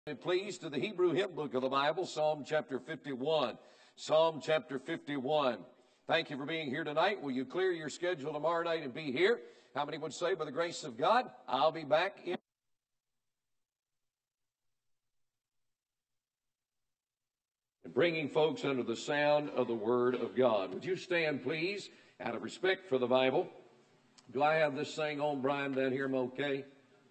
Please, to the Hebrew hymn book of the Bible, Psalm chapter 51. Psalm chapter 51. Thank you for being here tonight. Will you clear your schedule tomorrow night and be here? How many would say, by the grace of God, I'll be back in bringing folks under the sound of the Word of God. Would you stand, please, out of respect for the Bible? Do I have this thing on, Brian, down here? I'm okay?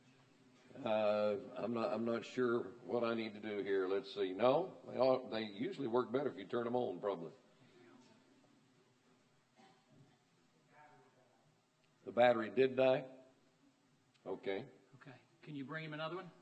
I'm not sure what I need to do here. Let's see. No, they usually work better if you turn them on, probably. The battery did die? Okay. Okay. Can you bring him another one?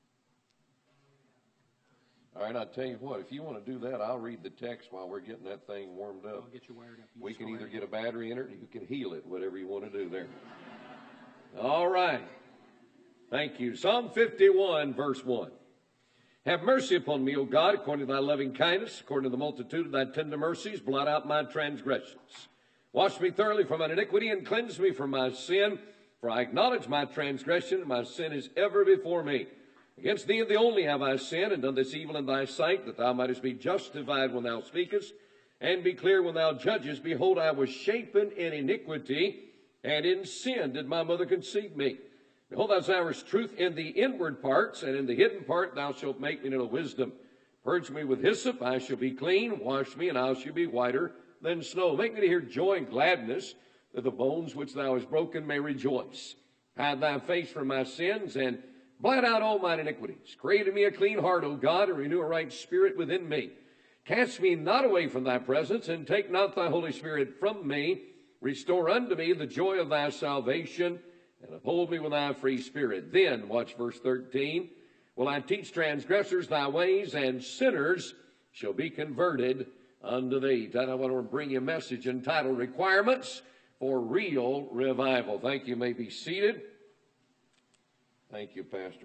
All right, I'll tell you what. If you want to do that, I'll read the text while we're getting that thing warmed up. I'll get you wired up. We can either get a battery in it or you can heal it, whatever you want to do there. All right. Thank you. Psalm 51, verse 1. Have mercy upon me, O God, according to thy loving kindness, according to the multitude of thy tender mercies, blot out my transgressions. Wash me thoroughly from mine iniquity and cleanse me from my sin, for I acknowledge my transgression, and my sin is ever before me. Against thee and thee only have I sinned, and done this evil in thy sight, that thou mightest be justified when thou speakest, and be clear when thou judgest. Behold, I was shapen in iniquity, and in sin did my mother conceive me. Behold, thou desirest truth in the inward parts, and in the hidden part thou shalt make me to know wisdom. Purge me with hyssop, I shall be clean. Wash me, and I shall be whiter than snow. Make me to hear joy and gladness, that the bones which thou hast broken may rejoice. Hide thy face from my sins, and blot out all mine iniquities. Create in me a clean heart, O God, and renew a right spirit within me. Cast me not away from thy presence, and take not thy Holy Spirit from me. Restore unto me the joy of thy salvation, and uphold me with thy free spirit. Then, watch verse 13, will I teach transgressors thy ways, and sinners shall be converted unto thee. Tonight I want to bring you a message entitled Requirements for Real Revival. Thank you. You may be seated. Thank you, Pastor.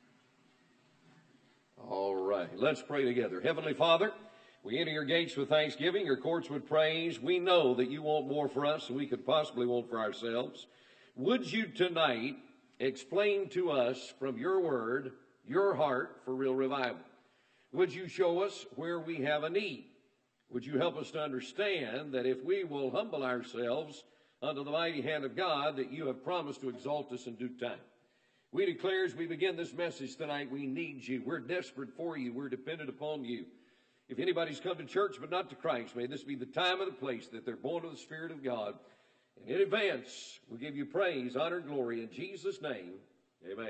All right, let's pray together. Heavenly Father, we enter your gates with thanksgiving, your courts with praise. We know that you want more for us than we could possibly want for ourselves. Would you tonight explain to us from your word, your heart for real revival? Would you show us where we have a need? Would you help us to understand that if we will humble ourselves under the mighty hand of God, that you have promised to exalt us in due time? We declare as we begin this message tonight, we need you. We're desperate for you. We're dependent upon you. If anybody's come to church but not to Christ, may this be the time and the place that they're born of the Spirit of God. And in advance, we give you praise, honor, and glory in Jesus' name. Amen.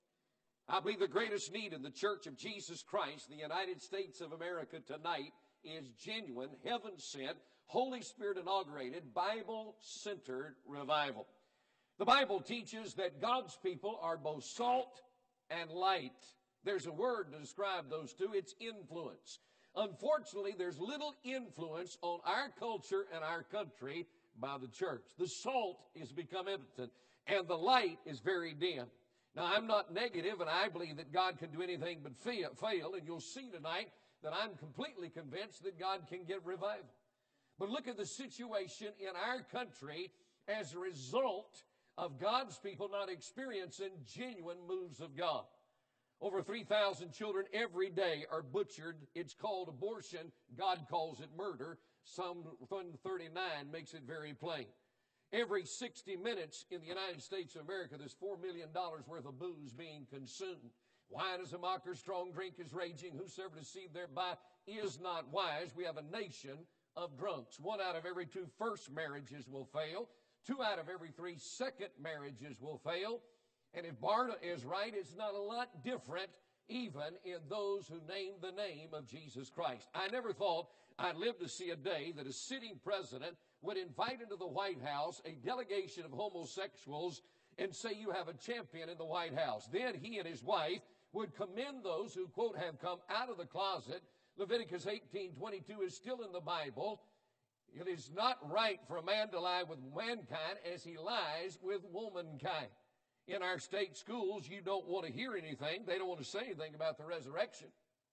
I believe the greatest need in the Church of Jesus Christ, the United States of America tonight, is genuine, heaven-sent, Holy Spirit-inaugurated, Bible-centered revival. The Bible teaches that God's people are both salt and light. There's a word to describe those two. It's influence. Unfortunately, there's little influence on our culture and our country by the church. The salt has become impotent, and the light is very dim. Now, I'm not negative, and I believe that God can do anything but fail, and you'll see tonight that I'm completely convinced that God can get revival. But look at the situation in our country as a result of God's people not experiencing genuine moves of God. Over 3,000 children every day are butchered. It's called abortion. God calls it murder. Psalm 139 makes it very plain. Every 60 minutes in the United States of America, there's $4 million worth of booze being consumed. Wine is a mocker, strong drink is raging. Whosoever deceived thereby is not wise. We have a nation of drunks. 1 out of every 2 first marriages will fail. 2 out of every 3 second marriages will fail. And if Barna is right, it's not a lot different even in those who name the name of Jesus Christ. I never thought I'd live to see a day that a sitting president would invite into the White House a delegation of homosexuals and say, you have a champion in the White House. Then he and his wife would commend those who, quote, have come out of the closet. Leviticus 18:22 is still in the Bible. It is not right for a man to lie with mankind as he lies with womankind. In our state schools, you don't want to hear anything. They don't want to say anything about the resurrection.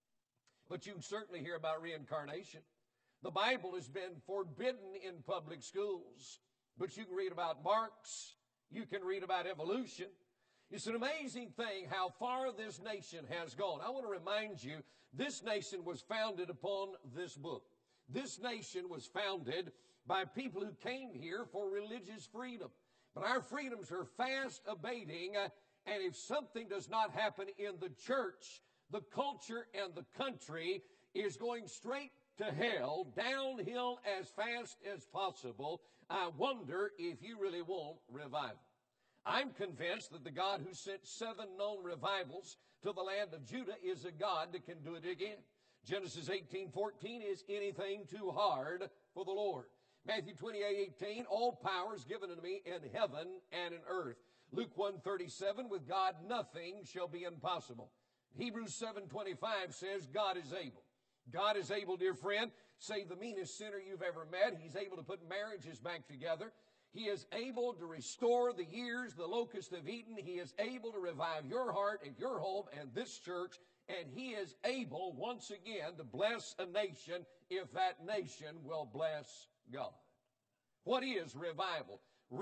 But you can certainly hear about reincarnation. The Bible has been forbidden in public schools. But you can read about Marx. You can read about evolution. It's an amazing thing how far this nation has gone. I want to remind you, this nation was founded upon this book. This nation was founded by people who came here for religious freedom. But our freedoms are fast abating, and if something does not happen in the church, the culture and the country is going straight to hell, downhill as fast as possible. I wonder if you really want revival. I'm convinced that the God who sent 7 known revivals to the land of Judah is a God that can do it again. Genesis 18:14, is anything too hard for the Lord? Matthew 28:18, all power is given unto me in heaven and in earth. Luke 1:37, with God nothing shall be impossible. Hebrews 7:25 says God is able. God is able, dear friend, save the meanest sinner you've ever met. He's able to put marriages back together. He is able to restore the years the locusts have eaten. He is able to revive your heart and your home and this church. And he is able, once again, to bless a nation if that nation will bless God. What is revival?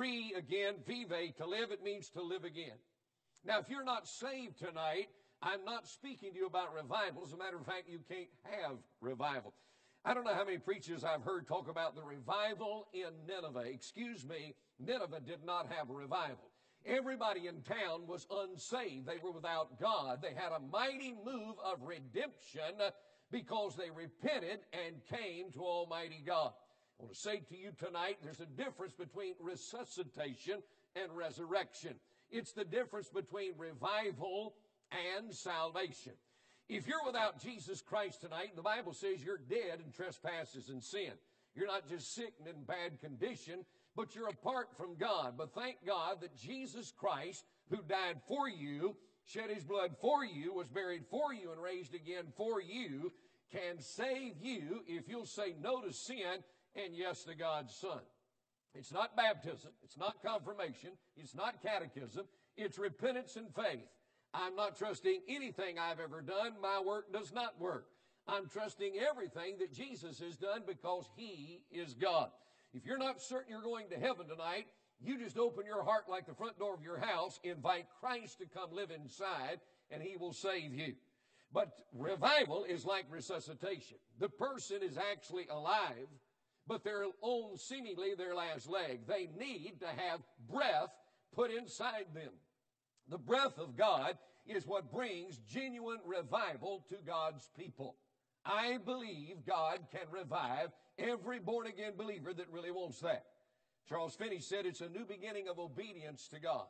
Again, vive, to live, it means to live again. Now, if you're not saved tonight, I'm not speaking to you about revival. As a matter of fact, you can't have revival. I don't know how many preachers I've heard talk about the revival in Nineveh. Excuse me, Nineveh did not have a revival. Everybody in town was unsaved. They were without God. They had a mighty move of redemption because they repented and came to Almighty God. I want to say to you tonight, there's a difference between resuscitation and resurrection. It's the difference between revival and salvation. If you're without Jesus Christ tonight, the Bible says you're dead in trespasses and sin. You're not just sick and in bad condition, but you're apart from God. But thank God that Jesus Christ, who died for you, shed his blood for you, was buried for you, and raised again for you, can save you if you'll say no to sin and yes to God's Son. It's not baptism. It's not confirmation. It's not catechism. It's repentance and faith. I'm not trusting anything I've ever done. My work does not work. I'm trusting everything that Jesus has done because he is God. If you're not certain you're going to heaven tonight, you just open your heart like the front door of your house, invite Christ to come live inside, and he will save you. But revival is like resuscitation. The person is actually alive, but they're on seemingly their last leg. They need to have breath put inside them. The breath of God is what brings genuine revival to God's people. I believe God can revive every born-again believer that really wants that. Charles Finney said it's a new beginning of obedience to God.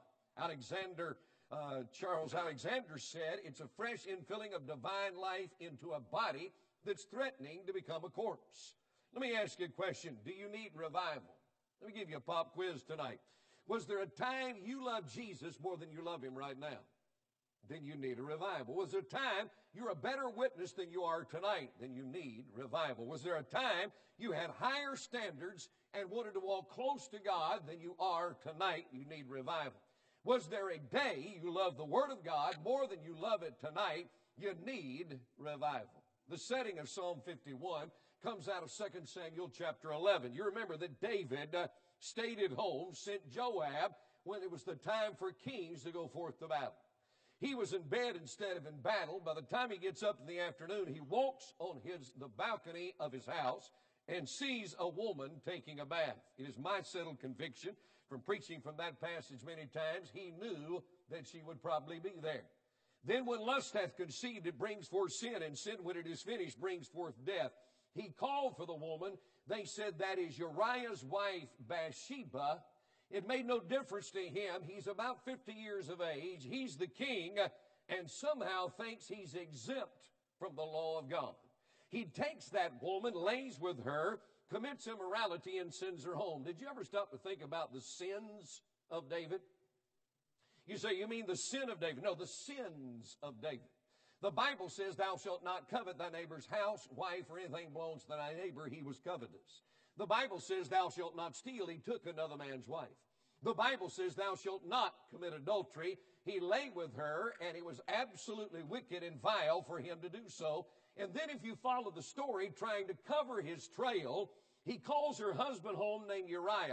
Charles Alexander said it's a fresh infilling of divine life into a body that's threatening to become a corpse. Let me ask you a question. Do you need revival? Let me give you a pop quiz tonight. Was there a time you loved Jesus more than you love him right now? Then you need a revival. Was there a time you're a better witness than you are tonight? Then you need revival. Was there a time you had higher standards and wanted to walk close to God than you are tonight? You need revival. Was there a day you loved the Word of God more than you love it tonight? You need revival. The setting of Psalm 51 comes out of 2 Samuel chapter 11. You remember that David stayed at home, sent Joab when it was the time for kings to go forth to battle. He was in bed instead of in battle. By the time he gets up in the afternoon, he walks on the balcony of his house and sees a woman taking a bath. It is my settled conviction from preaching from that passage many times, he knew that she would probably be there. Then when lust hath conceived, it brings forth sin, and sin, when it is finished, brings forth death. He called for the woman. They said, that is Uriah's wife, Bathsheba. It made no difference to him. He's about 50 years of age. He's the king, and somehow thinks he's exempt from the law of God. He takes that woman, lays with her, commits immorality, and sends her home. Did you ever stop to think about the sins of David? You say, you mean the sin of David? No, the sins of David. The Bible says, thou shalt not covet thy neighbor's house, wife, or anything belongs to thy neighbor. He was covetous. The Bible says, thou shalt not steal. He took another man's wife. The Bible says, thou shalt not commit adultery. He lay with her, and it was absolutely wicked and vile for him to do so. And then if you follow the story, trying to cover his trail, he calls her husband home named Uriah,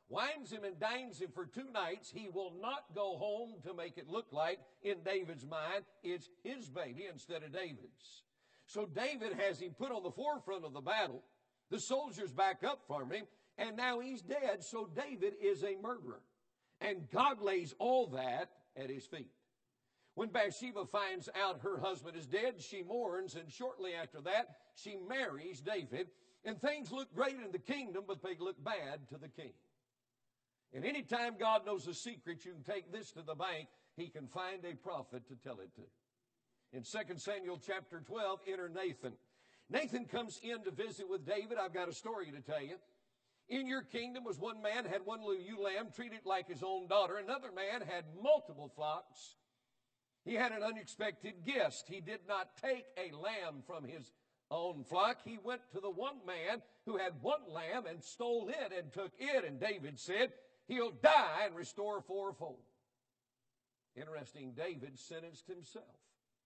wines him and dines him for 2 nights. He will not go home to make it look like, in David's mind, it's his baby instead of David's. So David has him put on the forefront of the battle. The soldiers back up from him, and now he's dead, so David is a murderer. And God lays all that at his feet. When Bathsheba finds out her husband is dead, she mourns, and shortly after that, she marries David. And things look great in the kingdom, but they look bad to the king. And anytime God knows a secret, you can take this to the bank, he can find a prophet to tell it to. In 2 Samuel chapter 12, enter Nathan. Nathan comes in to visit with David. I've got a story to tell you. In your kingdom was one man had one little ewe lamb, treated like his own daughter. Another man had multiple flocks. He had an unexpected guest. He did not take a lamb from his own flock. He went to the one man who had one lamb and stole it and took it. And David said, he'll die and restore fourfold. Interesting, David sentenced himself,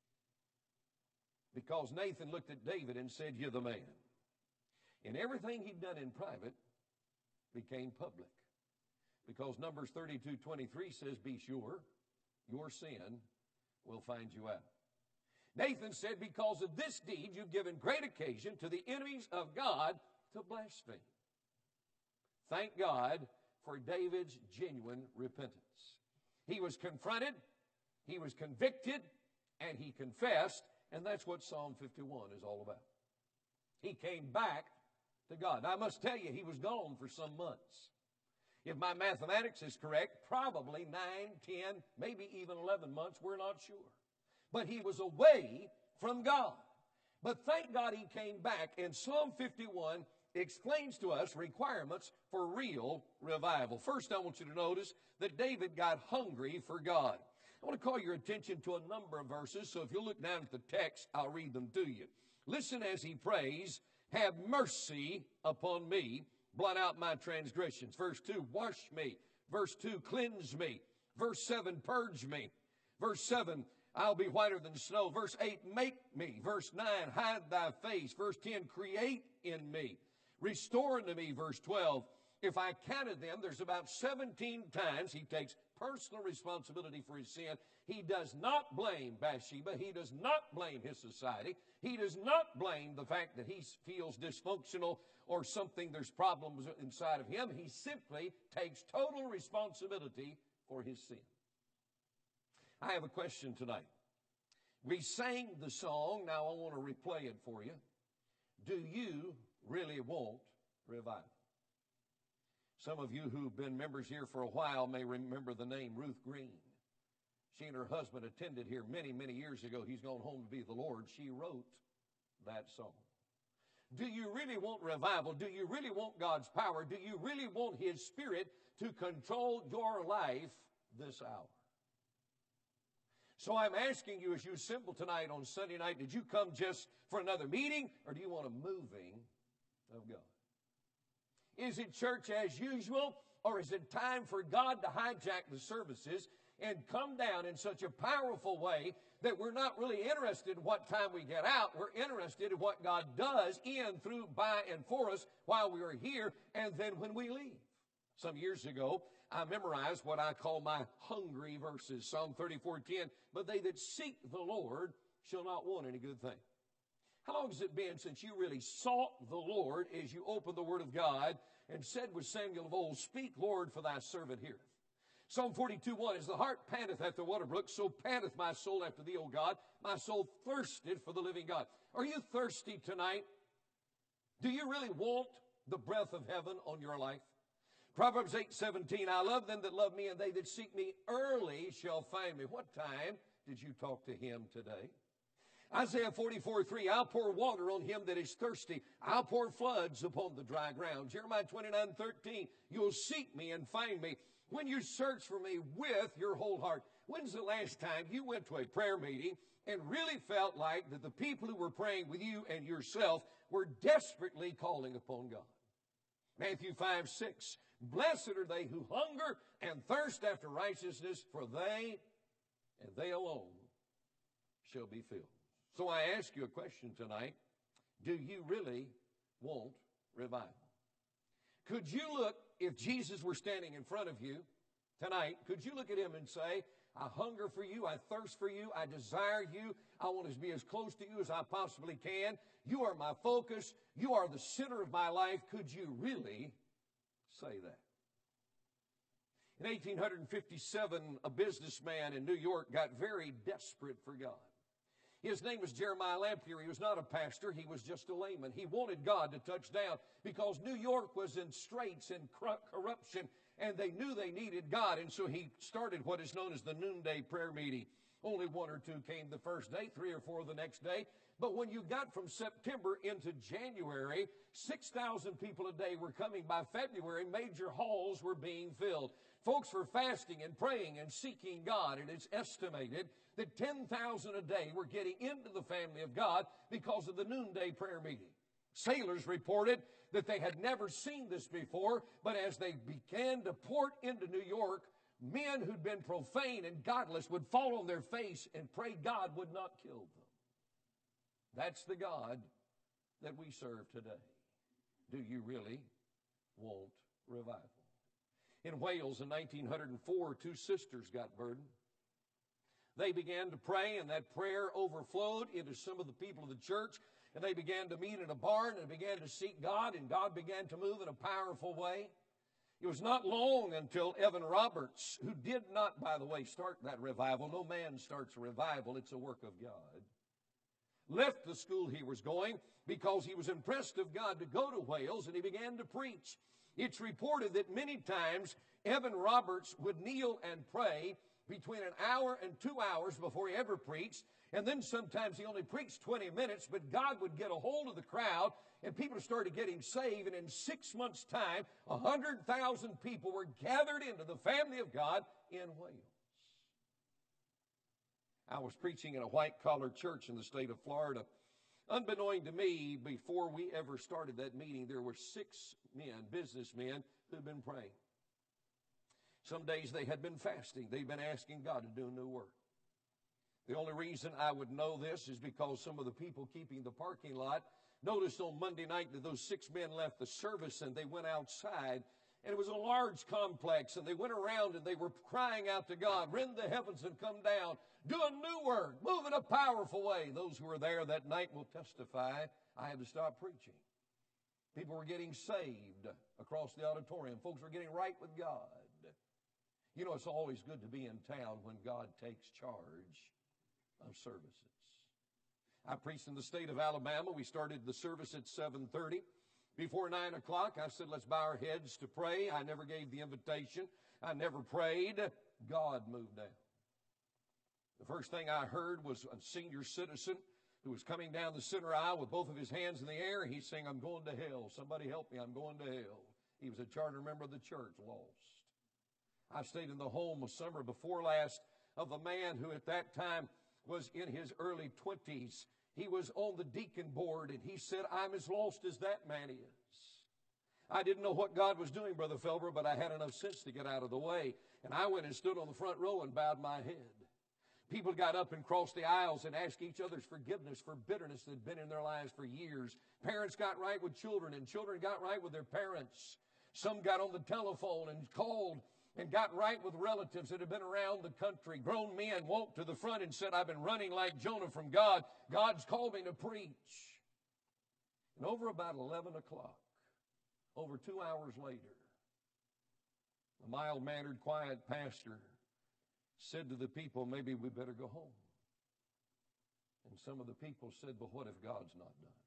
because Nathan looked at David and said, you're the man. And everything he'd done in private became public, because Numbers 32:23 says, be sure your sin will find you out. Nathan said, because of this deed, you've given great occasion to the enemies of God to blaspheme. Thank God for David's genuine repentance. He was confronted, he was convicted, and he confessed, and that's what Psalm 51 is all about. He came back to God. Now, I must tell you, he was gone for some months. If my mathematics is correct, probably 9, 10, maybe even 11 months, we're not sure. But he was away from God. But thank God he came back, and Psalm 51 explains to us requirements for real revival. First, I want you to notice that David got hungry for God. I want to call your attention to a number of verses, so if you'll look down at the text, I'll read them to you. Listen as he prays, have mercy upon me, blot out my transgressions. Verse 2, wash me. Verse 2, cleanse me. Verse 7, purge me. Verse 7, I'll be whiter than snow. Verse 8, make me. Verse 9, hide thy face. Verse 10, create in me. Restore unto me. Verse 12, if I counted them, there's about 17 times he takes personal responsibility for his sin. He does not blame Bathsheba. He does not blame his society. He does not blame the fact that he feels dysfunctional or something, there's problems inside of him. He simply takes total responsibility for his sin. I have a question tonight. We sang the song. Now I want to replay it for you. Do you really want revival? Some of you who've been members here for a while may remember the name Ruth Green. She and her husband attended here many, many years ago. He's gone home to be with the Lord. She wrote that song. Do you really want revival? Do you really want God's power? Do you really want His Spirit to control your life this hour? So I'm asking you, as you assemble tonight on Sunday night, did you come just for another meeting, or do you want a moving of God? Is it church as usual, or is it time for God to hijack the services and come down in such a powerful way that we're not really interested in what time we get out? We're interested in what God does in, through, by, and for us while we are here and then when we leave. Some years ago, I memorized what I call my hungry verses. Psalm 34:10, but they that seek the Lord shall not want any good thing. How long has it been since you really sought the Lord as you opened the Word of God and said with Samuel of old, speak, Lord, for thy servant heareth? Psalm 42:1, as the hart panteth after water brooks, so panteth my soul after thee, O God. My soul thirsted for the living God. Are you thirsty tonight? Do you really want the breath of heaven on your life? Proverbs 8:17, I love them that love me, and they that seek me early shall find me. What time did you talk to Him today? Isaiah 44:3, I'll pour water on him that is thirsty. I'll pour floods upon the dry ground. Jeremiah 29:13, you'll seek me and find me when you search for me with your whole heart. When's the last time you went to a prayer meeting and really felt like that the people who were praying with you and yourself were desperately calling upon God? Matthew 5:6, blessed are they who hunger and thirst after righteousness, for they, and they alone, shall be filled. So I ask you a question tonight. Do you really want revival? Could you look, if Jesus were standing in front of you tonight, could you look at him and say, I hunger for you, I thirst for you, I desire you, I want to be as close to you as I possibly can. You are my focus, you are the center of my life. Could you really say that? In 1857, a businessman in New York got very desperate for God. His name was Jeremiah Lampier. He was not a pastor. He was just a layman. He wanted God to touch down because New York was in straits and corruption, and they knew they needed God. And so he started what is known as the noonday prayer meeting. Only one or two came the first day, 3 or 4 the next day. But when you got from September into January, 6,000 people a day were coming. By February, major halls were being filled. Folks were fasting and praying and seeking God. And it's estimated that 10,000 a day were getting into the family of God because of the noonday prayer meeting. Sailors reported that they had never seen this before, but as they began to port into New York, men who'd been profane and godless would fall on their face and pray God would not kill them. That's the God that we serve today. Do you really want revival? In Wales in 1904, 2 sisters got burdened. They began to pray, and that prayer overflowed into some of the people of the church, and they began to meet in a barn and began to seek God, and God began to move in a powerful way. It was not long until Evan Roberts, who did not, by the way, start that revival. No man starts a revival. It's a work of God. Left the school he was going because he was impressed of God to go to Wales, and he began to preach. It's reported that many times Evan Roberts would kneel and pray between an hour and 2 hours before he ever preached, and then sometimes he only preached 20 minutes, but God would get a hold of the crowd, and people started getting saved, and in 6 months' time, 100,000 people were gathered into the family of God in Wales. I was preaching in a white-collar church in the state of Florida. Unbeknown to me, before we ever started that meeting, there were 6 men, businessmen, who'd been praying. Some days they had been fasting. They'd been asking God to do a new work. The only reason I would know this is because some of the people keeping the parking lot noticed on Monday night that those 6 men left the service and they went outside. And it was a large complex, and they went around and they were crying out to God, rend the heavens and come down, do a new work, move in a powerful way. Those who were there that night will testify. I had to stop preaching. People were getting saved across the auditorium. Folks were getting right with God. You know, it's always good to be in town when God takes charge of services. I preached in the state of Alabama. We started the service at 7:30. Before 9 o'clock, I said, let's bow our heads to pray. I never gave the invitation. I never prayed. God moved down. The first thing I heard was a senior citizen who was coming down the center aisle with both of his hands in the air. He's saying, I'm going to hell. Somebody help me. I'm going to hell. He was a charter member of the church, lost. I stayed in the home a summer before last of a man who at that time was in his early 20s. He was on the deacon board, and he said, I'm as lost as that man is. I didn't know what God was doing, Brother Felber, but I had enough sense to get out of the way. And I went and stood on the front row and bowed my head. People got up and crossed the aisles and asked each other's forgiveness for bitterness that had been in their lives for years. Parents got right with children, and children got right with their parents. Some got on the telephone and called and got right with relatives that had been around the country. Grown men walked to the front and said, I've been running like Jonah from God. God's called me to preach. And over about 11 o'clock, over 2 hours later, a mild-mannered, quiet pastor said to the people, maybe we better go home. And some of the people said, but what if God's not done?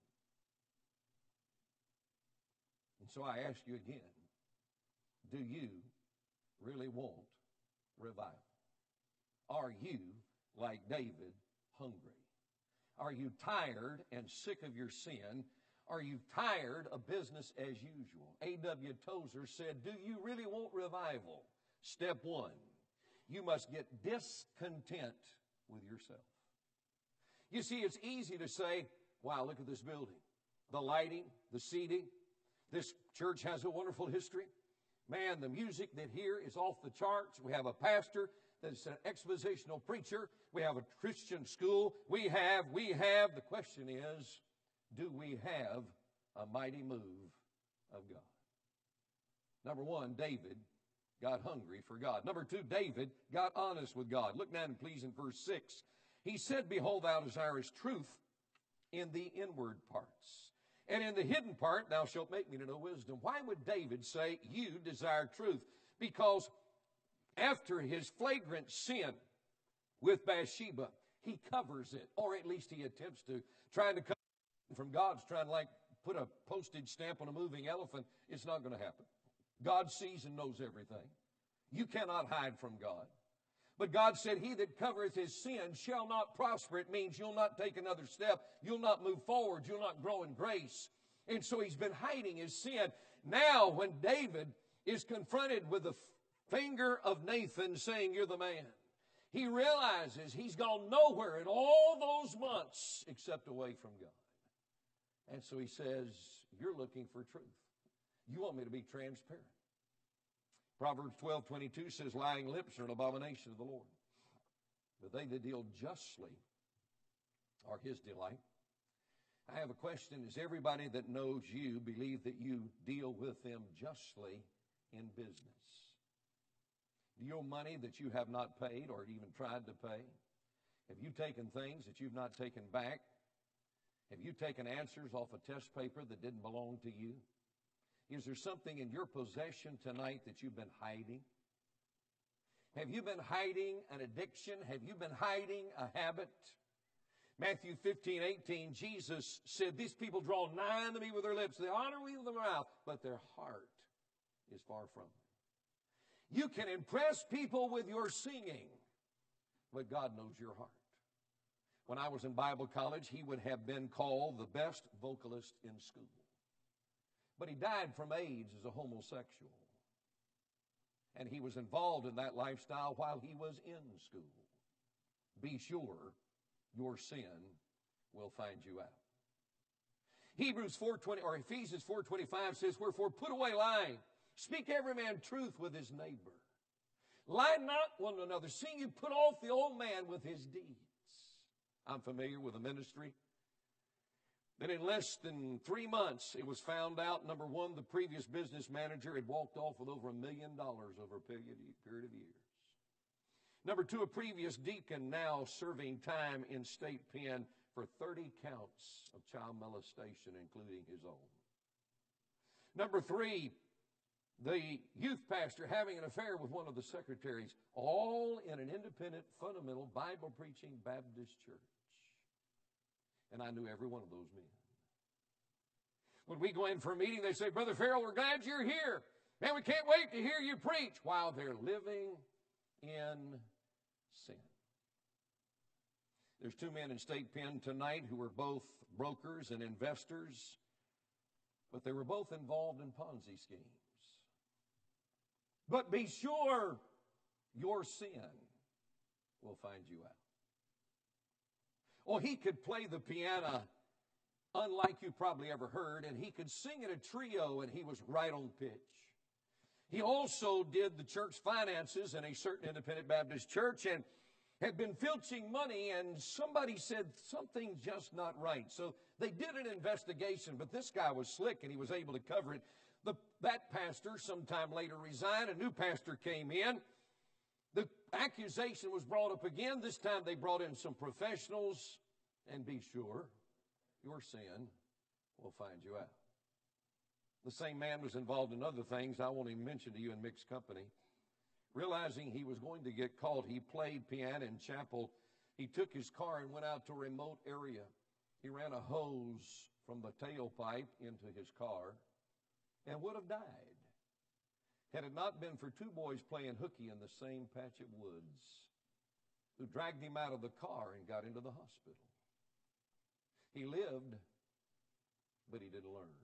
And so I ask you again, do you really want revival? Are you, like David, hungry? Are you tired and sick of your sin? Are you tired of business as usual? A.W. Tozer said, do you really want revival? Step 1, you must get discontent with yourself. You see, it's easy to say, wow, look at this building. The lighting, the seating. This church has a wonderful history. Man, the music that here is off the charts. We have a pastor that's an expositional preacher. We have a Christian school. We have. The question is, do we have a mighty move of God? Number one, David got hungry for God. Number two, David got honest with God. Look now, please, in verse 6. He said, behold, thou desirest truth in the inward parts, and in the hidden part thou shalt make me to know wisdom. Why would David say, you desire truth? Because after his flagrant sin with Bathsheba, he covers it, or at least he attempts to, trying to cover it from God's trying to like put a postage stamp on a moving elephant. It's not going to happen. God sees and knows everything. You cannot hide from God. But God said, he that covereth his sin shall not prosper. It means you'll not take another step. You'll not move forward. You'll not grow in grace. And so he's been hiding his sin. Now, when David is confronted with the finger of Nathan saying, you're the man, he realizes he's gone nowhere in all those months except away from God. And so he says, you're looking for truth. You want me to be transparent. Proverbs 12:22 says, lying lips are an abomination of the Lord, but they that deal justly are his delight. I have a question. Does everybody that knows you believe that you deal with them justly in business? Do you owe money that you have not paid or even tried to pay? Have you taken things that you've not taken back? Have you taken answers off a test paper that didn't belong to you? Is there something in your possession tonight that you've been hiding? Have you been hiding an addiction? Have you been hiding a habit? Matthew 15:18, Jesus said, these people draw nigh unto me with their lips. They honor me with their mouth, but their heart is far from me. You can impress people with your singing, but God knows your heart. When I was in Bible college, he would have been called the best vocalist in school. But he died from AIDS as a homosexual. And he was involved in that lifestyle while he was in school. Be sure your sin will find you out. Hebrews 4:20 or Ephesians 4:25 says, wherefore put away lying. Speak every man truth with his neighbor. Lie not one to another, seeing you put off the old man with his deeds. I'm familiar with a ministry that in less than 3 months, it was found out, number one, the previous business manager had walked off with over $1 million over a period of years. Number two, a previous deacon now serving time in state pen for 30 counts of child molestation, including his own. Number three, the youth pastor having an affair with one of the secretaries, all in an independent, fundamental, Bible-preaching Baptist church. And I knew every one of those men. When we go in for a meeting, they say, Brother Farrell, we're glad you're here. Man, we can't wait to hear you preach, while they're living in sin. There's two men in state pen tonight who were both brokers and investors, but they were both involved in Ponzi schemes. But be sure your sin will find you out. Oh, he could play the piano unlike you probably ever heard, and he could sing in a trio, and he was right on pitch. He also did the church finances in a certain independent Baptist church and had been filching money, and somebody said something just not right. So they did an investigation, but this guy was slick, and he was able to cover it. That pastor sometime later resigned. A new pastor came in. The accusation was brought up again. This time they brought in some professionals, and be sure your sin will find you out. The same man was involved in other things I won't even mention to you in mixed company. Realizing he was going to get caught, he played piano in chapel. He took his car and went out to a remote area. He ran a hose from the tailpipe into his car and would have died had it not been for two boys playing hooky in the same patch of woods who dragged him out of the car and got into the hospital. He lived, but he didn't learn.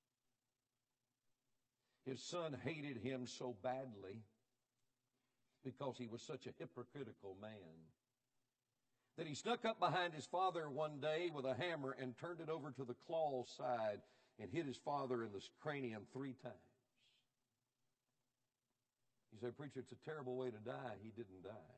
His son hated him so badly because he was such a hypocritical man that he snuck up behind his father one day with a hammer and turned it over to the claw side and hit his father in the cranium 3 times. You say, preacher, it's a terrible way to die. He didn't die.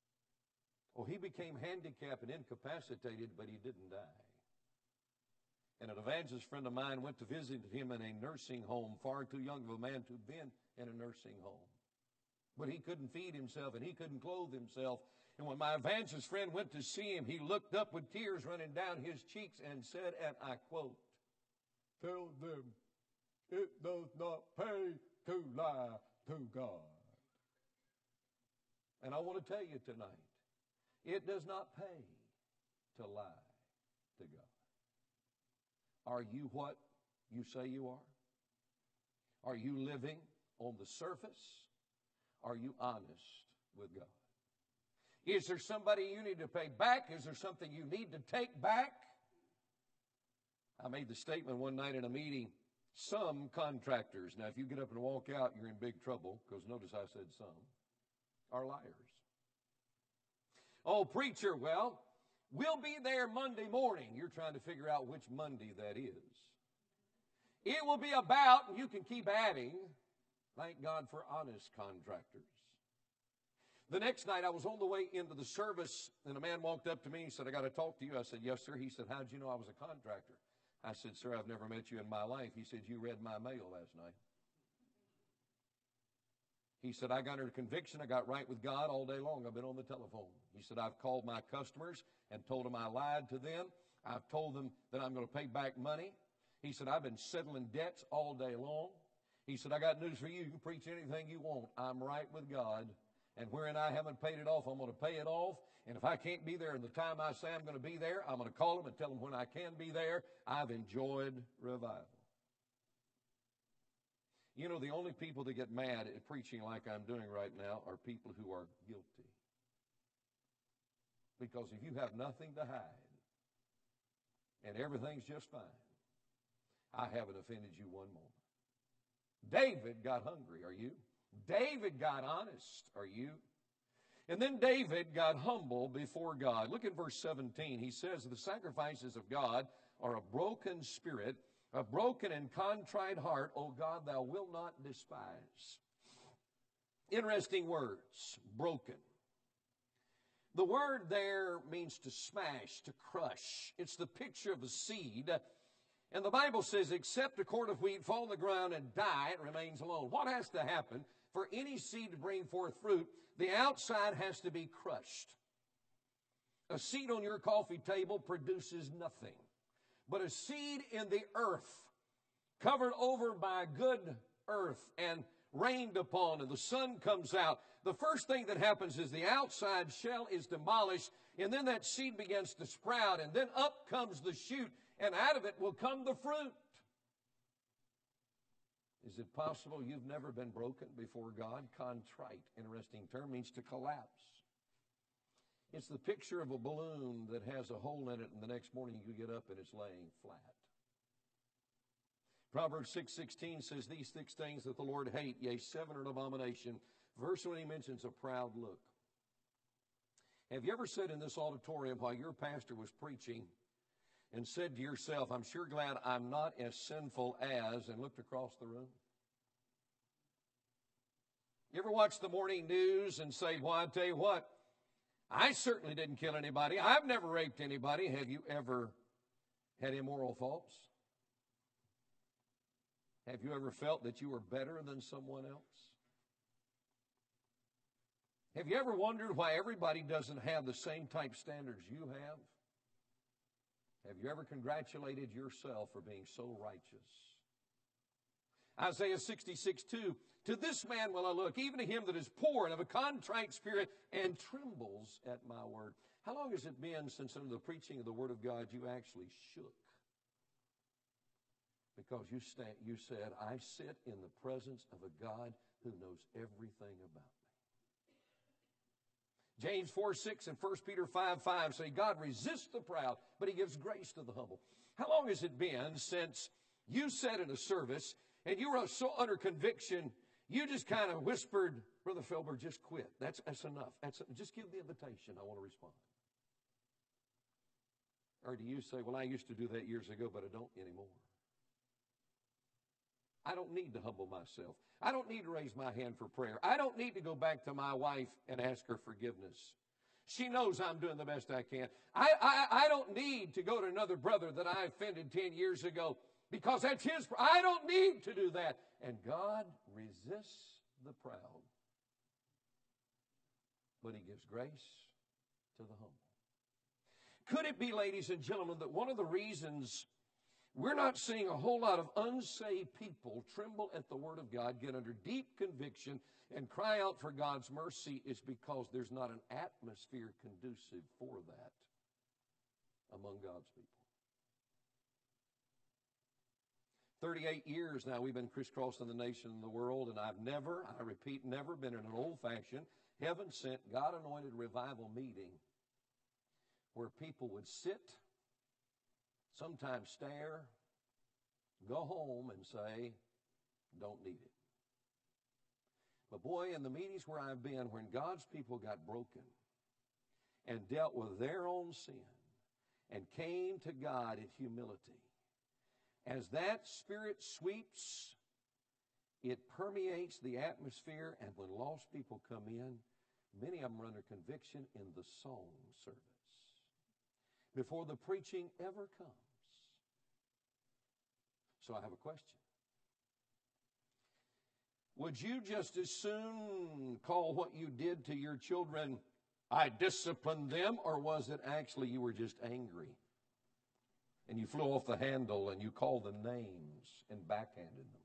Oh, he became handicapped and incapacitated, but he didn't die. And an evangelist friend of mine went to visit him in a nursing home, far too young of a man to have been in a nursing home. But he couldn't feed himself and he couldn't clothe himself. And when my evangelist friend went to see him, he looked up with tears running down his cheeks and said, and I quote, "Tell them it does not pay to lie to God." And I want to tell you tonight, it does not pay to lie to God. Are you what you say you are? Are you living on the surface? Are you honest with God? Is there somebody you need to pay back? Is there something you need to take back? I made the statement one night in a meeting, some contractors, now if you get up and walk out, you're in big trouble, because notice I said some, are liars. Oh, preacher, well, we'll be there Monday morning. You're trying to figure out which Monday that is. It will be about, and you can keep adding, thank God for honest contractors. The next night I was on the way into the service, and a man walked up to me and said, "I got to talk to you." I said, "Yes, sir." He said, "How'd you know I was a contractor?" I said, "Sir, I've never met you in my life." He said, "You read my mail last night." He said, "I got under conviction. I got right with God all day long. I've been on the telephone." He said, "I've called my customers and told them I lied to them. I've told them that I'm going to pay back money." He said, "I've been settling debts all day long." He said, "I got news for you. You can preach anything you want. I'm right with God. And wherein I haven't paid it off, I'm going to pay it off. And if I can't be there in the time I say I'm going to be there, I'm going to call them and tell them when I can be there. I've enjoyed revival." You know, the only people that get mad at preaching like I'm doing right now are people who are guilty. Because if you have nothing to hide and everything's just fine, I haven't offended you one moment. David got hungry, are you? David got honest, are you? And then David got humble before God. Look at verse 17. He says, "The sacrifices of God are a broken spirit, a broken and contrite heart, O God, thou wilt not despise." Interesting words, broken. The word there means to smash, to crush. It's the picture of a seed. And the Bible says, "Except a quart of wheat fall on the ground and die, it remains alone." What has to happen for any seed to bring forth fruit? The outside has to be crushed. A seed on your coffee table produces nothing. But a seed in the earth, covered over by good earth and rained upon, and the sun comes out, the first thing that happens is the outside shell is demolished, and then that seed begins to sprout, and then up comes the shoot, and out of it will come the fruit. Is it possible you've never been broken before God? Contrite, interesting term, means to collapse. It's the picture of a balloon that has a hole in it, and the next morning you get up and it's laying flat. Proverbs 6:16 says, "These 6 things that the Lord hate, yea, 7 are an abomination." Verse when he mentions a proud look. Have you ever sat in this auditorium while your pastor was preaching and said to yourself, "I'm sure glad I'm not as sinful as," and looked across the room? You ever watch the morning news and say, "Well, I tell you what, I certainly didn't kill anybody. I've never raped anybody." Have you ever had immoral thoughts? Have you ever felt that you were better than someone else? Have you ever wondered why everybody doesn't have the same type standards you have? Have you ever congratulated yourself for being so righteous? Isaiah 66:2, "To this man will I look, even to him that is poor and of a contrite spirit and trembles at my word." How long has it been since under the preaching of the Word of God you actually shook? Because you said, "I sit in the presence of a God who knows everything about me." James 4:6 and 1 Peter 5:5 say, "God resists the proud, but he gives grace to the humble." How long has it been since you sat in a service and you were so under conviction, you just kind of whispered, "Brother Felber, just quit. That's enough. Just give the invitation. I want to respond." Or do you say, "Well, I used to do that years ago, but I don't anymore. I don't need to humble myself. I don't need to raise my hand for prayer. I don't need to go back to my wife and ask her forgiveness. She knows I'm doing the best I can. I don't need to go to another brother that I offended 10 years ago because that's his. I don't need to do that. And God resists the proud, but He gives grace to the humble. Could it be, ladies and gentlemen, that one of the reasons we're not seeing a whole lot of unsaved people tremble at the Word of God, get under deep conviction, and cry out for God's mercy is because there's not an atmosphere conducive for that among God's people? 38 years now we've been crisscrossing the nation and the world, and I've never, I repeat, never been in an old-fashioned, heaven-sent, God-anointed revival meeting where people would sit, sometimes stare, go home and say, don't need it. But boy, in the meetings where I've been, when God's people got broken and dealt with their own sin and came to God in humility, as that Spirit sweeps, it permeates the atmosphere, and when lost people come in, many of them are under conviction in the song service before the preaching ever comes. So I have a question. Would you just as soon call what you did to your children, I disciplined them, or was it actually you were just angry and you flew off the handle and you called them names and backhanded them?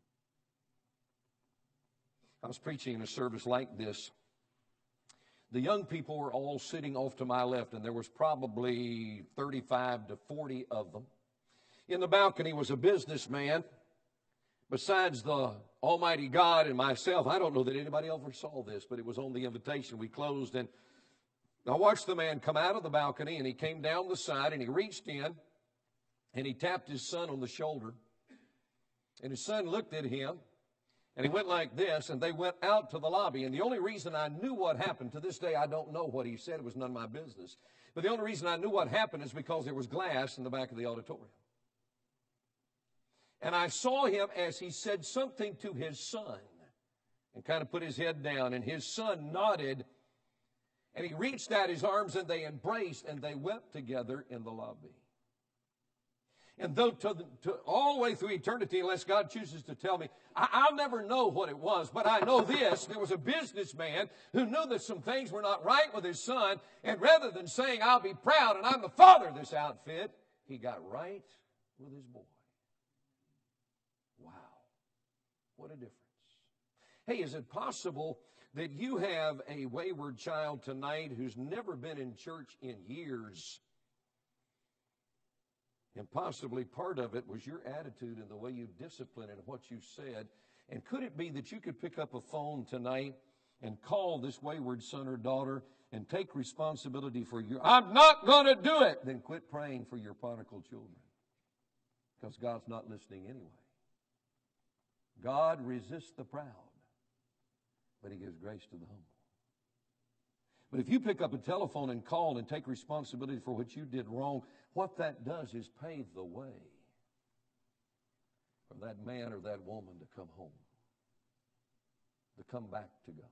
I was preaching in a service like this. The young people were all sitting off to my left, and there was probably 35 to 40 of them. In the balcony was a businessman. Besides the Almighty God and myself, I don't know that anybody ever saw this, but it was on the invitation. We closed, and I watched the man come out of the balcony, and he came down the side, and he reached in, and he tapped his son on the shoulder. And his son looked at him, and he went like this, and they went out to the lobby. And the only reason I knew what happened, to this day I don't know what he said. It was none of my business. But the only reason I knew what happened is because there was glass in the back of the auditorium. And I saw him as he said something to his son and kind of put his head down. And his son nodded, and he reached out his arms, and they embraced, and they wept together in the lobby. And though to all the way through eternity, unless God chooses to tell me, I'll never know what it was, but I know this. There was a businessman who knew that some things were not right with his son, and rather than saying, I'll be proud and I'm the father of this outfit, he got right with his boy. Wow. What a difference. Hey, is it possible that you have a wayward child tonight who's never been in church in years? And possibly part of it was your attitude and the way you disciplined and what you said. And could it be that you could pick up a phone tonight and call this wayward son or daughter and take responsibility for your, I'm not going to do it. Then quit praying for your prodigal children, because God's not listening anyway. God resists the proud, but He gives grace to the humble. But if you pick up a telephone and call and take responsibility for what you did wrong, what that does is pave the way for that man or that woman to come home, to come back to God.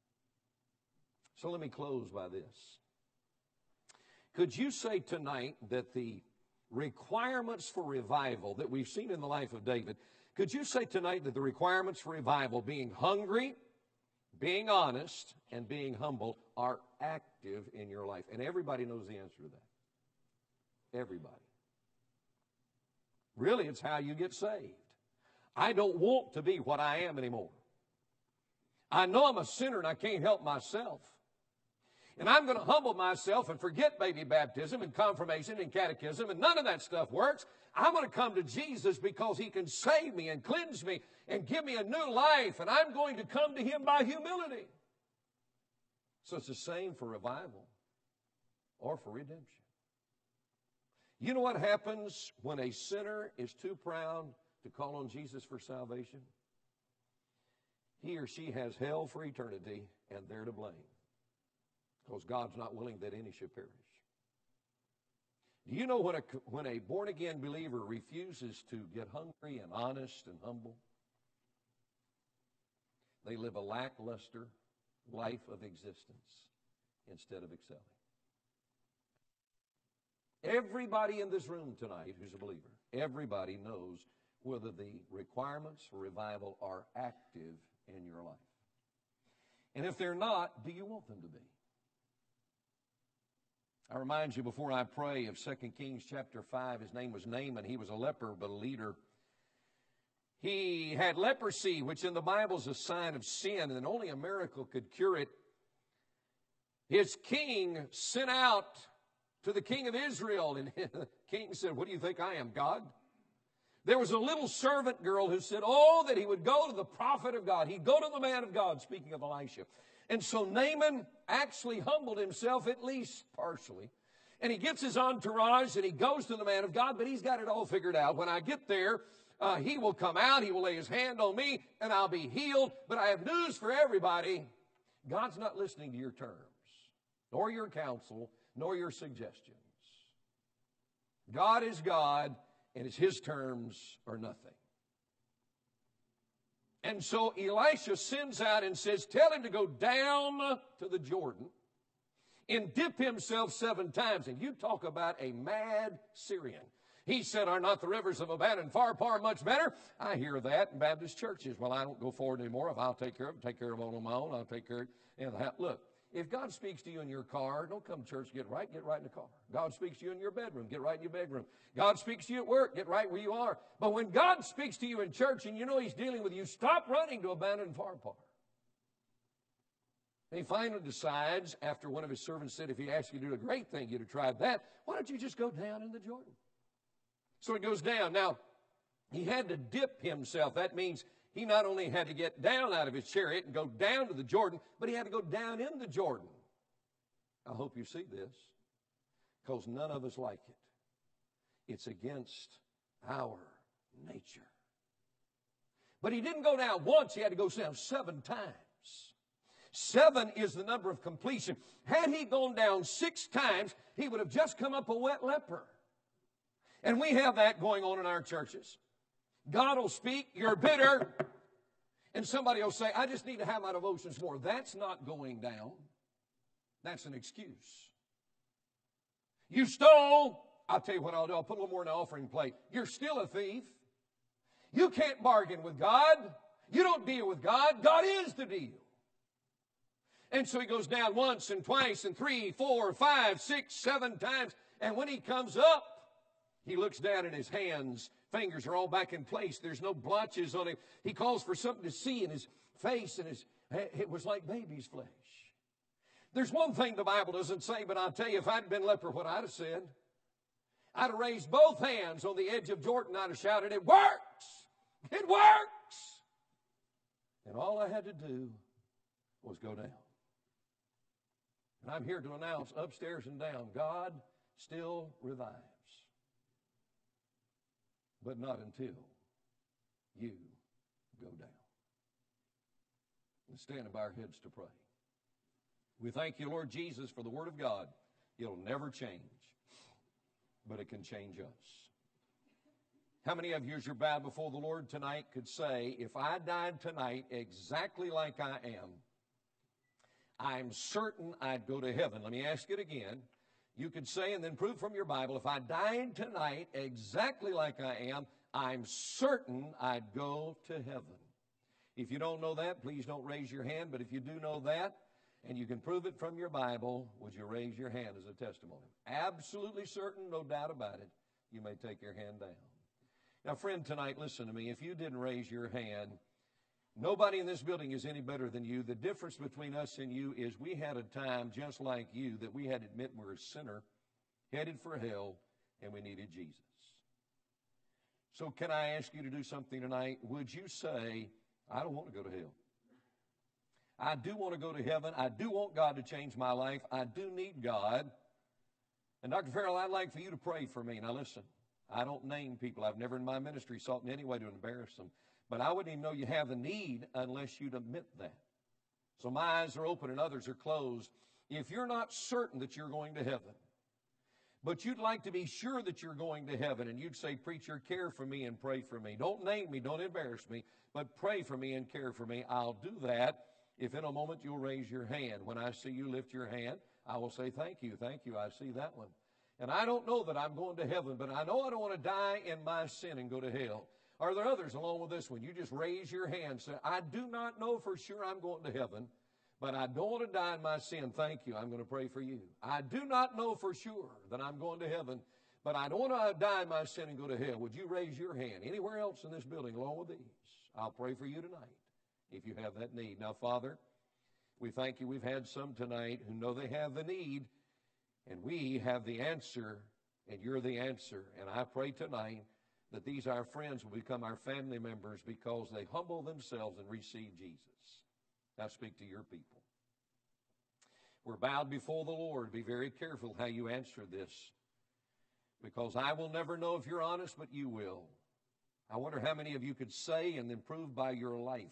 So let me close by this. Could you say tonight that the requirements for revival that we've seen in the life of David, could you say tonight that the requirements for revival, being hungry, being honest, and being humble, are active in your life? And everybody knows the answer to that. Everybody. Really, it's how you get saved. I don't want to be what I am anymore. I know I'm a sinner and I can't help myself. And I'm going to humble myself and forget baby baptism and confirmation and catechism, and none of that stuff works. I'm going to come to Jesus because He can save me and cleanse me and give me a new life, and I'm going to come to Him by humility. So it's the same for revival or for redemption. You know what happens when a sinner is too proud to call on Jesus for salvation? He or she has hell for eternity, and they're to blame, because God's not willing that any should perish. Do you know when a born-again believer refuses to get hungry and honest and humble, they live a lackluster life of existence instead of excelling? Everybody in this room tonight who's a believer, everybody knows whether the requirements for revival are active in your life. And if they're not, do you want them to be? I remind you before I pray of 2 Kings chapter 5. His name was Naaman. He was a leper, but a leader. He had leprosy, which in the Bible is a sign of sin, and only a miracle could cure it. His king sent out to the king of Israel, and the king said, "What do you think I am, God?" There was a little servant girl who said, "Oh, that he would go to the prophet of God. He'd go to the man of God," speaking of Elisha. And so Naaman actually humbled himself, at least partially. And he gets his entourage and he goes to the man of God, but he's got it all figured out. When I get there, he will come out, he will lay his hand on me, and I'll be healed. But I have news for everybody. God's not listening to your terms, nor your counsel, nor your suggestions. God is God, and it's His terms or nothing. And so Elisha sends out and says, "Tell him to go down to the Jordan and dip himself 7 times. And you talk about a mad Syrian. He said, "Are not the rivers of Abana far, far much better?" I hear that in Baptist churches. Well, I don't go forward anymore. If I'll take care of it, take care of it on my own. I'll take care of it. Look, if God speaks to you in your car, don't come to church, get right in the car. God speaks to you in your bedroom, get right in your bedroom. God speaks to you at work, get right where you are. But when God speaks to you in church and you know He's dealing with you, stop running to Abana and Pharpar. And he finally decides, after one of his servants said, if he asked you to do a great thing, you'd have tried that. Why don't you just go down in the Jordan? So he goes down. Now, he had to dip himself. That means he not only had to get down out of his chariot and go down to the Jordan, but he had to go down in the Jordan. I hope you see this, because none of us like it. It's against our nature. But he didn't go down once. He had to go down 7 times. 7 is the number of completion. Had he gone down 6 times, he would have just come up a wet leper. And we have that going on in our churches. God will speak, "You're bitter." And somebody will say, "I just need to have my devotions more." That's not going down. That's an excuse. "You stole." I'll tell you what I'll do. I'll put a little more in the offering plate. "You're still a thief." You can't bargain with God. You don't deal with God. God is the deal. And so he goes down once and twice and 3, 4, 5, 6, 7 times. And when he comes up, he looks down at his hands. Fingers are all back in place. There's no blotches on him. He calls for something to see in his face, and it was like baby's flesh. There's one thing the Bible doesn't say, but I'll tell you, if I'd been leper, what I'd have said, I'd have raised both hands on the edge of Jordan. I'd have shouted, "It works! It works!" And all I had to do was go down. And I'm here to announce, upstairs and down, God still revives. But not until you go down. Let's stand and bow our heads to pray. We thank you, Lord Jesus, for the Word of God. It'll never change, but it can change us. How many of you, as you're bowed before the Lord tonight, could say, if I died tonight exactly like I am, I'm certain I'd go to heaven? Let me ask it again. You could say and then prove from your Bible, if I died tonight exactly like I am, I'm certain I'd go to heaven. If you don't know that, please don't raise your hand. But if you do know that, and you can prove it from your Bible, would you raise your hand as a testimony? Absolutely certain, no doubt about it. You may take your hand down. Now, friend, tonight, listen to me. If you didn't raise your hand, nobody in this building is any better than you. The difference between us and you is we had a time just like you that we had to admit we're a sinner, headed for hell, and we needed Jesus. So can I ask you to do something tonight? Would you say, I don't want to go to hell. I do want to go to heaven. I do want God to change my life. I do need God. And Dr. Farrell, I'd like for you to pray for me. Now listen, I don't name people. I've never in my ministry sought in any way to embarrass them. But I wouldn't even know you have a need unless you'd admit that. So my eyes are open and others are closed. If you're not certain that you're going to heaven, but you'd like to be sure that you're going to heaven, and you'd say, preacher, care for me and pray for me. Don't name me, don't embarrass me, but pray for me and care for me. I'll do that if in a moment you'll raise your hand. When I see you lift your hand, I will say, thank you, I see that one. And I don't know that I'm going to heaven, but I know I don't want to die in my sin and go to hell. Are there others along with this one? You just raise your hand and say, I do not know for sure I'm going to heaven, but I don't want to die in my sin. Thank you. I'm going to pray for you. I do not know for sure that I'm going to heaven, but I don't want to die in my sin and go to hell. Would you raise your hand anywhere else in this building along with these? I'll pray for you tonight if you have that need. Now, Father, we thank you. We've had some tonight who know they have the need, and we have the answer, and you're the answer. And I pray tonight that these our friends will become our family members because they humble themselves and receive Jesus. Now speak to your people. We're bowed before the Lord. Be very careful how you answer this, because I will never know if you're honest, but you will. I wonder how many of you could say and then prove by your life.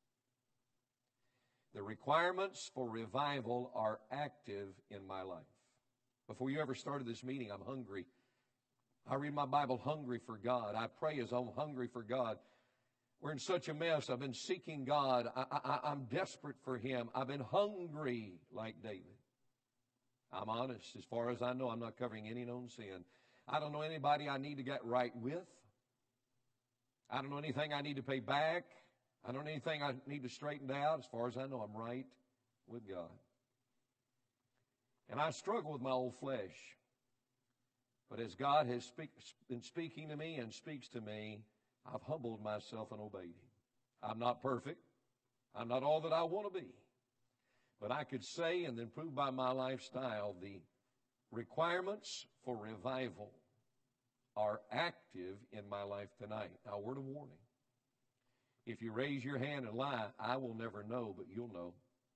The requirements for revival are active in my life. Before you ever started this meeting, I'm hungry. I read my Bible hungry for God. I pray as I'm hungry for God. We're in such a mess. I've been seeking God. I'm desperate for Him. I've been hungry like David. I'm honest. As far as I know, I'm not covering any known sin. I don't know anybody I need to get right with. I don't know anything I need to pay back. I don't know anything I need to straighten out. As far as I know, I'm right with God. And I struggle with my old flesh. But as God has been speaking to me and speaks to me, I've humbled myself and obeyed Him. I'm not perfect. I'm not all that I want to be. But I could say and then prove by my lifestyle the requirements for revival are active in my life tonight. Now, a word of warning. If you raise your hand and lie, I will never know, but you'll know.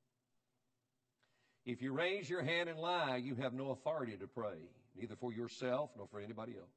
If you raise your hand and lie, you have no authority to pray, neither for yourself nor for anybody else.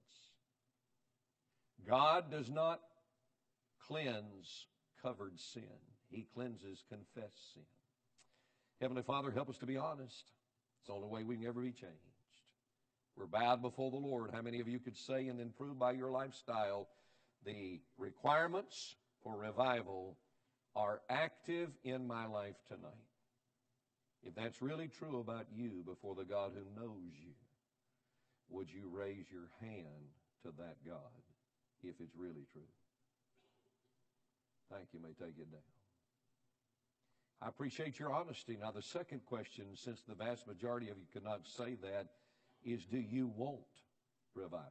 God does not cleanse covered sin. He cleanses confessed sin. Heavenly Father, help us to be honest. It's the only way we can ever be changed. We're bowed before the Lord. How many of you could say and then prove by your lifestyle the requirements for revival are active in my life tonight? If that's really true about you before the God who knows you, would you raise your hand to that God if it's really true? Thank you. May take it down. I appreciate your honesty. Now, the second question, since the vast majority of you could not say that, is do you want revival?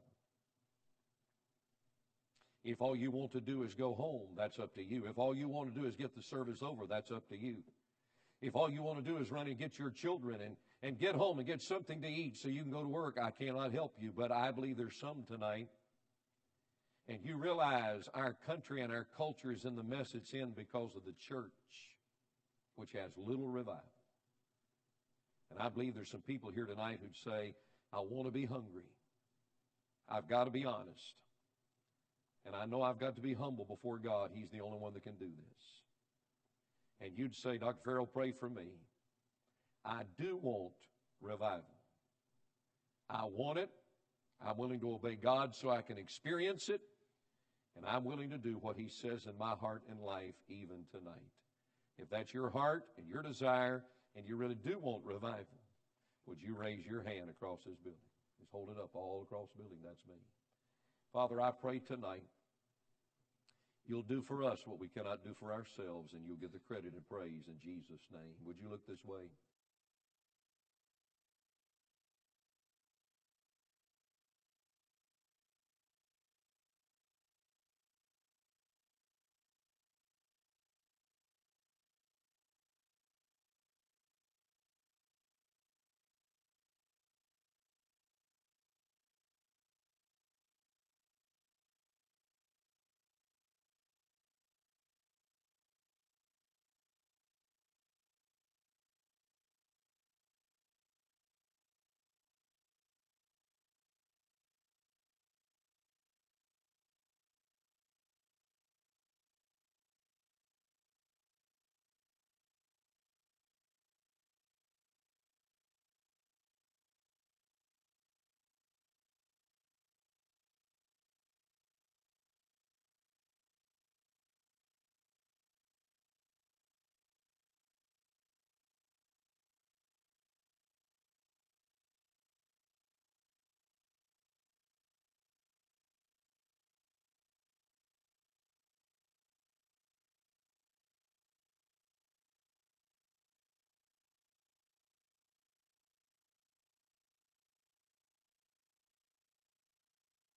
If all you want to do is go home, that's up to you. If all you want to do is get the service over, that's up to you. If all you want to do is run and get your children and get home and get something to eat so you can go to work, I cannot help you. But I believe there's some tonight. And you realize our country and our culture is in the mess it's in because of the church, which has little revival. And I believe there's some people here tonight who'd say, I want to be hungry. I've got to be honest. And I know I've got to be humble before God. He's the only one that can do this. And you'd say, Dr. Farrell, pray for me. I do want revival. I want it. I'm willing to obey God so I can experience it. And I'm willing to do what He says in my heart and life even tonight. If that's your heart and your desire and you really do want revival, would you raise your hand across this building? Just hold it up all across the building. That's me. Father, I pray tonight you'll do for us what we cannot do for ourselves, and you'll get the credit and praise in Jesus' name. Would you look this way?